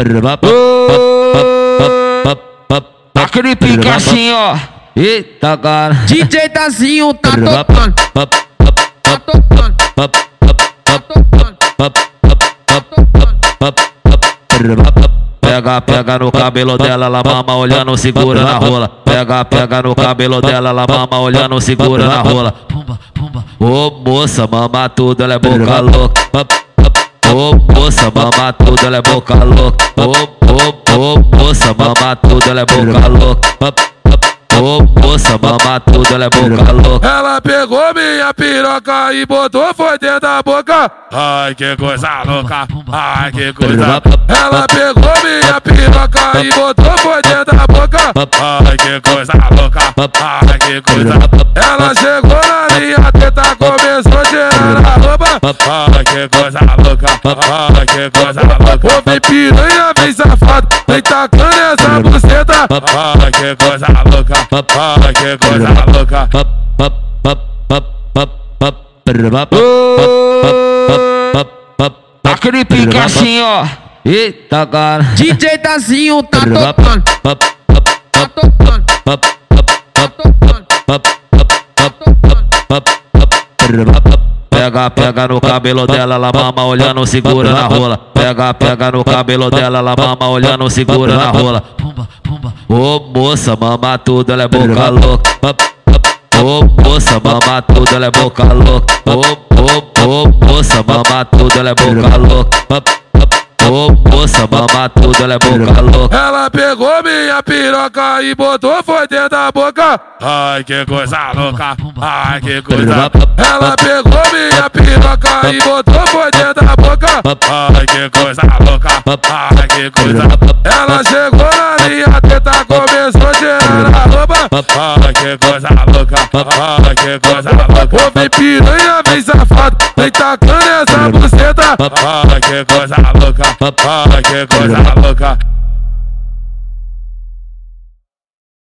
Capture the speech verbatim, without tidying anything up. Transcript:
Aquele pique assim, ó. Eita, cara. D J Danzinho tá tocando. Tá tocando. Tá tocando. Pega, pega no cabelo dela, ela mama olhando, segura na rola. Pega, pega no cabelo dela, ela mama olhando, segura na rola. Ô moça, mama tudo, ela é boca louca. Ô moça, mama tudo, ela é boca louca. Ô, ô, ô moça, mama tudo, ela é boca louca. Ô moça, mama tudo, ela é boca louca. Ela pegou minha piroca e botou foi dentro da boca. Ai, que coisa louca. Ai, que coisa. Ela pegou minha piroca e botou foi dentro da boca. Ai, que coisa louca. Ai, que coisa. Ela chegou na linha, teta começou a tirar a roupa. Ai, que coisa louca. Ai, que coisa louca. Ô, vem piranha, vem safado, vem tacando essa buceta. Ai, que coisa louca. Ai, que coisa louca. Aquele pique assim, ó. Eita, cara. D J Danzinho tá tocando. Tá tocando. Tá tocando. Pega, pega no cabelo dela, ela mama olhando, segura na rola. Pega, pega no cabelo dela, ela mama olhando, segura na rola. Ô moça, mama tudo, ela é boca louca. Ô moça, mama tudo, ela é boca louca. Ô, ô, ô moça, mama tudo, ela é boca louca. Ô moça, mama tudo, ela é boca louca. Ela pegou minha piroca e botou foi dentro da boca. Ai, que coisa louca. Ai, que coisa. Ela pegou minha piroca e botou foi dentro da boca. Ai, que coisa louca. Ai, que coisa. Ela chegou na linha, teta começou a tirar a roupa. Ai, que coisa louca. Ai, que coisa louca. Ô, vem piranha, vem safado, vem tacando essa buceta. Ai, que coisa louca. Ai, que coisa louca.